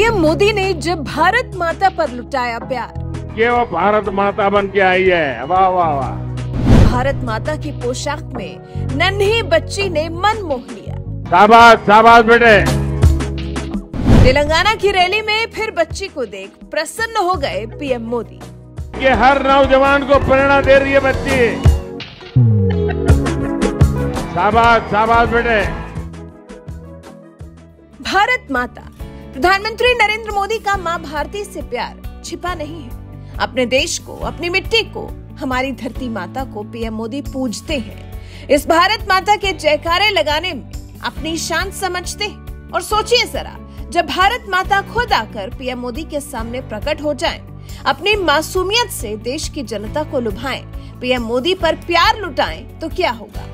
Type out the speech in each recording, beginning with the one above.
PM Modi ने जब भारत माता पर लुटाया प्यार, ये वो भारत माता बन के आई है। वाह वाह वाह। भारत माता की पोशाक में नन्ही बच्ची ने मन मोह लिया। शाबाश शाबाश बेटे। तेलंगाना की रैली में फिर बच्ची को देख प्रसन्न हो गए पीएम मोदी। ये हर नौजवान को प्रेरणा दे रही है बच्ची। शाबाश शाबाश बेटे। भारत माता, प्रधानमंत्री नरेंद्र मोदी का मां भारती से प्यार छिपा नहीं है। अपने देश को, अपनी मिट्टी को, हमारी धरती माता को पीएम मोदी पूजते हैं। इस भारत माता के जयकारे लगाने में अपनी शान समझते हैं। और सोचिए जरा, जब भारत माता खुद आकर पीएम मोदी के सामने प्रकट हो जाएं, अपनी मासूमियत से देश की जनता को लुभाएं, पीएम मोदी पर प्यार लुटाएं, तो क्या होगा।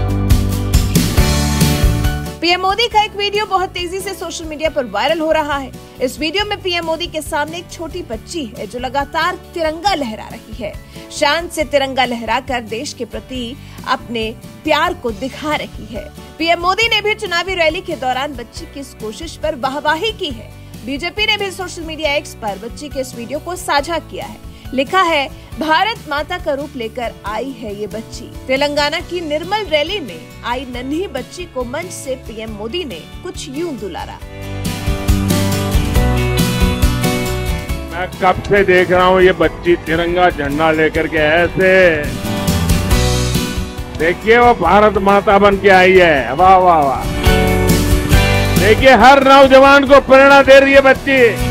पीएम मोदी का एक वीडियो बहुत तेजी से सोशल मीडिया पर वायरल हो रहा है। इस वीडियो में पीएम मोदी के सामने एक छोटी बच्ची है जो लगातार तिरंगा लहरा रही है। शान से तिरंगा लहराकर देश के प्रति अपने प्यार को दिखा रही है। पीएम मोदी ने भी चुनावी रैली के दौरान बच्ची की इस कोशिश पर वाहवाही की है। बीजेपी ने भी सोशल मीडिया एक्स पर बच्ची के इस वीडियो को साझा किया है। लिखा है, भारत माता का रूप लेकर आई है ये बच्ची। तेलंगाना की निर्मल रैली में आई नन्ही बच्ची को मंच से पीएम मोदी ने कुछ यूं दुलारा। मैं कब से देख रहा हूँ ये बच्ची तिरंगा झंडा लेकर के ऐसे। देखिए वो भारत माता बन के आई है। वाह वाह वाह। देखिए हर नौजवान को प्रेरणा दे रही है बच्ची।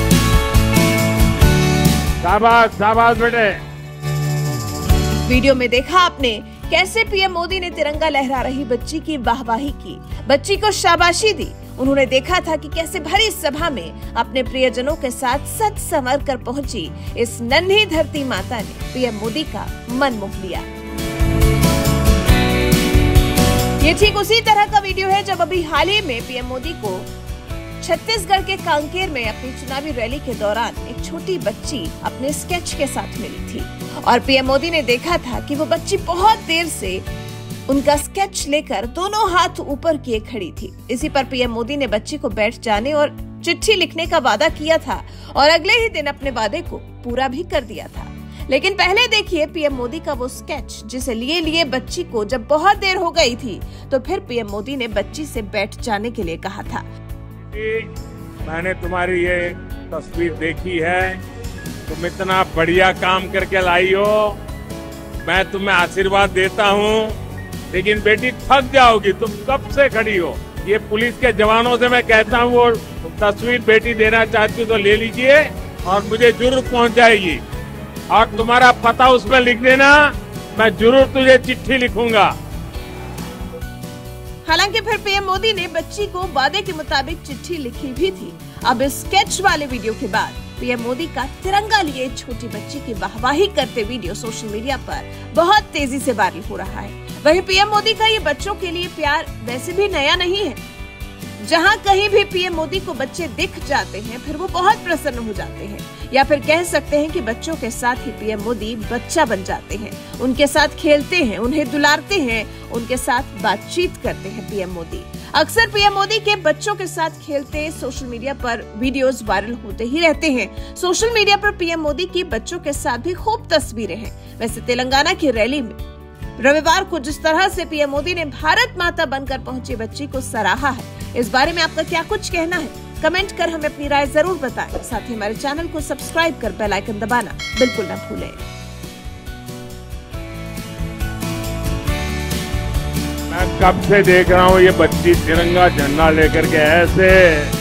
शाबाश शाबाश बेटे। वीडियो में देखा आपने कैसे पीएम मोदी ने तिरंगा लहरा रही बच्ची की वाहवाही की, बच्ची को शाबाशी दी। उन्होंने देखा था कि कैसे भरी सभा में अपने प्रियजनों के साथ सज संवर कर पहुंची इस नन्ही धरती माता ने पीएम मोदी का मन मोह लिया। ये ठीक उसी तरह का वीडियो है जब अभी हाल ही में पीएम मोदी को छत्तीसगढ़ के कांकेर में अपनी चुनावी रैली के दौरान एक छोटी बच्ची अपने स्केच के साथ मिली थी और पीएम मोदी ने देखा था कि वो बच्ची बहुत देर से उनका स्केच लेकर दोनों हाथ ऊपर किए खड़ी थी। इसी पर पीएम मोदी ने बच्ची को बैठ जाने और चिट्ठी लिखने का वादा किया था और अगले ही दिन अपने वादे को पूरा भी कर दिया था। लेकिन पहले देखिए पीएम मोदी का वो स्केच जिसे लिए लिए बच्ची को जब बहुत देर हो गई थी तो फिर पीएम मोदी ने बच्ची से बैठ जाने के लिए कहा था। मैंने तुम्हारी ये तस्वीर देखी है, तुम इतना बढ़िया काम करके लाई हो, मैं तुम्हें आशीर्वाद देता हूँ। लेकिन बेटी थक जाओगी, तुम कब से खड़ी हो। ये पुलिस के जवानों से मैं कहता हूँ वो तस्वीर बेटी देना चाहती हो तो ले लीजिए और मुझे जरूर पहुँचाएगी और तुम्हारा पता उसमें लिख देना, मैं जरूर तुझे चिट्ठी लिखूंगा। हालांकि फिर पीएम मोदी ने बच्ची को वादे के मुताबिक चिट्ठी लिखी भी थी। अब इस स्केच वाले वीडियो के बाद पीएम मोदी का तिरंगा लिए छोटी बच्ची की वाहवाही करते वीडियो सोशल मीडिया पर बहुत तेजी से वायरल हो रहा है। वहीं पीएम मोदी का ये बच्चों के लिए प्यार वैसे भी नया नहीं है। जहां कहीं भी पीएम मोदी को बच्चे दिख जाते हैं फिर वो बहुत प्रसन्न हो जाते हैं, या फिर कह सकते हैं कि बच्चों के साथ ही पीएम मोदी बच्चा बन जाते हैं, उनके साथ खेलते हैं, उन्हें दुलारते हैं, उनके साथ बातचीत करते हैं पीएम मोदी। अक्सर पीएम मोदी के बच्चों के साथ खेलते सोशल मीडिया पर वीडियोस वायरल होते ही रहते हैं। सोशल मीडिया पर पीएम मोदी की बच्चों के साथ भी खूब तस्वीरें हैं। वैसे तेलंगाना की रैली में रविवार को जिस तरह से पीएम मोदी ने भारत माता बनकर पहुंची बच्ची को सराहा है, इस बारे में आपका क्या कुछ कहना है, कमेंट कर हमें अपनी राय जरूर बताएं। साथ ही हमारे चैनल को सब्सक्राइब कर बेल आइकन दबाना बिल्कुल न भूलें। मैं कब से देख रहा हूँ ये बच्ची तिरंगा झंडा लेकर के ऐसे।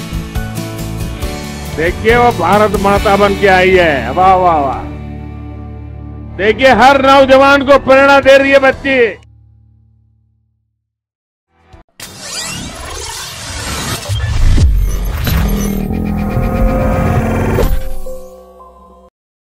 देखिए वो भारत माता बन के आई है। वाह वाह वाह। देखिए हर नौजवान को प्रेरणा दे रही है बच्ची।